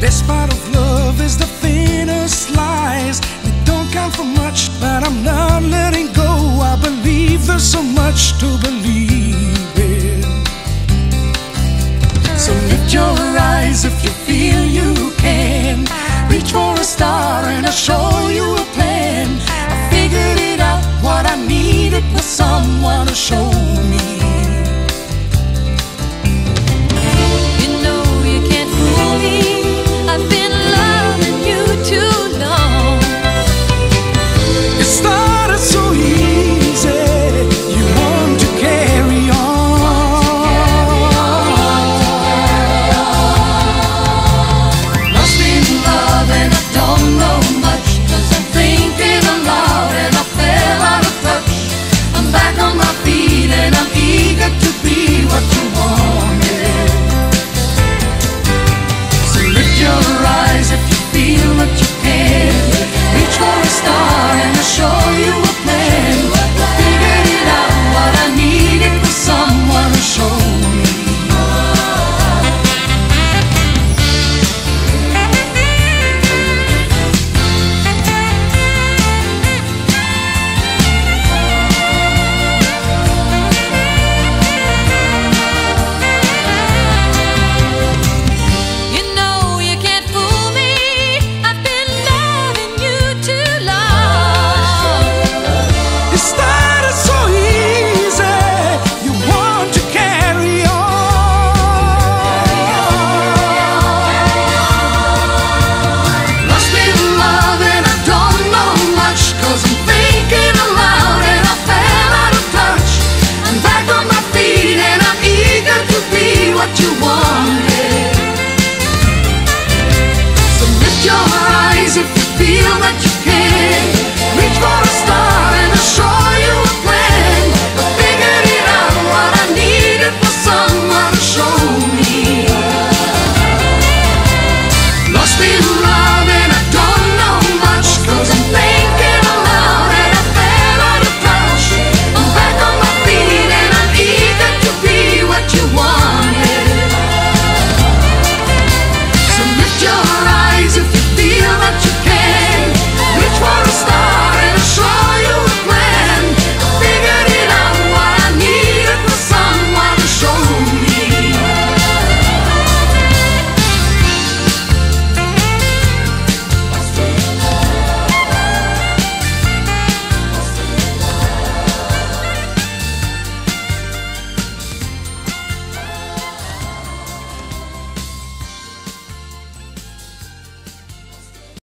Best part of love is the thinnest lies. It don't count for much, but I'm not letting go. I believe there's so much to believe in. So lift your eyes if you feel you can. Reach for a star and I'll show you a plan. I figured it out, what I needed was someone to show